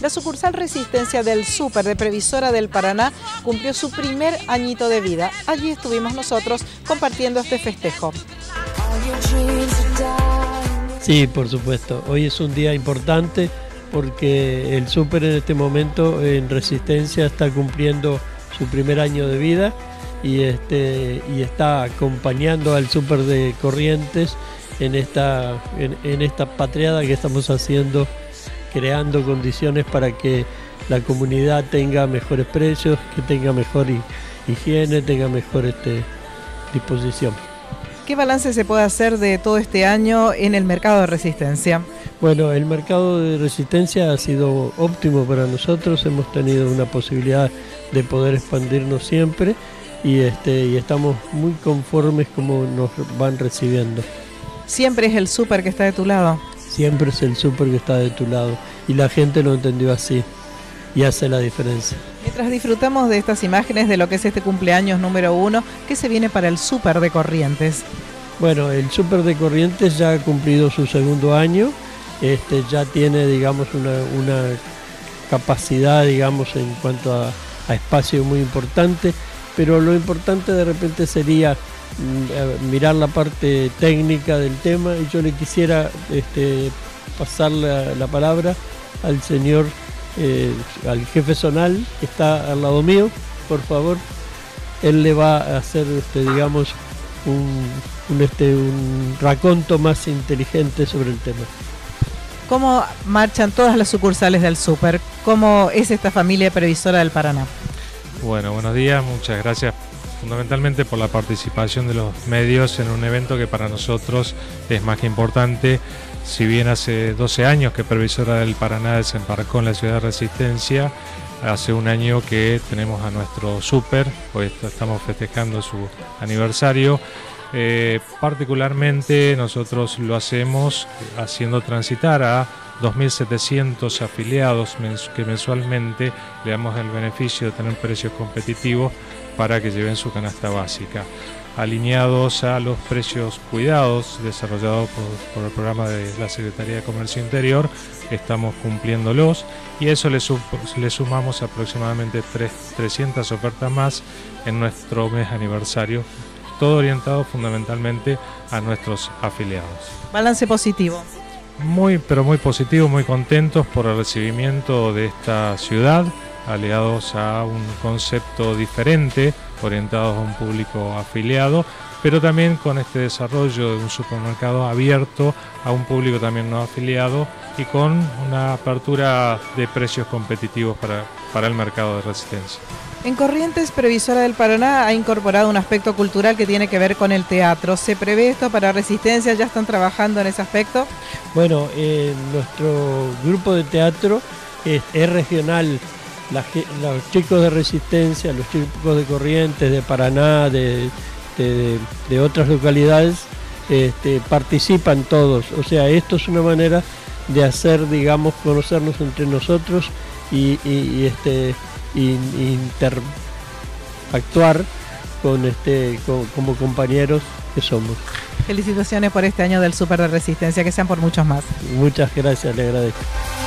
La sucursal Resistencia del Súper de Previsora del Paraná cumplió su primer añito de vida. Allí estuvimos nosotros compartiendo este festejo. Sí, por supuesto. Hoy es un día importante porque el súper en este momento en Resistencia está cumpliendo su primer año de vida y está acompañando al súper de Corrientes en esta patriada que estamos haciendo, creando condiciones para que la comunidad tenga mejores precios, que tenga mejor higiene, tenga mejor disposición. ¿Qué balance se puede hacer de todo este año en el mercado de Resistencia? Bueno, el mercado de Resistencia ha sido óptimo para nosotros, hemos tenido una posibilidad de poder expandirnos siempre y estamos muy conformes como nos van recibiendo. ¿Siempre es el súper que está de tu lado? Siempre es el súper que está de tu lado y la gente lo entendió así y hace la diferencia. Mientras disfrutamos de estas imágenes de lo que es este cumpleaños número 1, ¿qué se viene para el súper de Corrientes? Bueno, el súper de Corrientes ya ha cumplido su segundo año, ya tiene, digamos, una capacidad, digamos, en cuanto a espacio muy importante, pero lo importante de repente sería mirar la parte técnica del tema y yo le quisiera pasar la palabra al señor, al jefe zonal que está al lado mío, por favor. Él le va a hacer, digamos, un raconto más inteligente sobre el tema. ¿Cómo marchan todas las sucursales del súper? ¿Cómo es esta familia Previsora del Paraná? Bueno, buenos días, muchas gracias fundamentalmente por la participación de los medios en un evento que para nosotros es más que importante. Si bien hace 12 años que Previsora del Paraná desembarcó en la ciudad de Resistencia, hace un año que tenemos a nuestro súper, hoy estamos festejando su aniversario. Particularmente nosotros lo hacemos haciendo transitar a 2.700 afiliados que mensualmente le damos el beneficio de tener precios competitivos para que lleven su canasta básica, alineados a los precios cuidados desarrollados por el programa de la Secretaría de Comercio Interior. Estamos cumpliéndolos y eso le sumamos aproximadamente 300 ofertas más en nuestro mes aniversario, todo orientado fundamentalmente a nuestros afiliados. Balance positivo. Pero muy positivo, muy contentos por el recibimiento de esta ciudad, aliados a un concepto diferente, orientados a un público afiliado, pero también con este desarrollo de un supermercado abierto a un público también no afiliado y con una apertura de precios competitivos para el mercado de Resistencia. En Corrientes, Previsora del Paraná ha incorporado un aspecto cultural que tiene que ver con el teatro. ¿Se prevé esto para Resistencia? ¿Ya están trabajando en ese aspecto? Bueno, nuestro grupo de teatro es regional. Los chicos de Resistencia, los chicos de Corrientes, de Paraná, de otras localidades, participan todos. O sea, esto es una manera de hacer, digamos, conocernos entre nosotros y interactuar como compañeros que somos. Felicitaciones por este año del Súper de Resistencia, que sean por muchos más. Muchas gracias, le agradezco.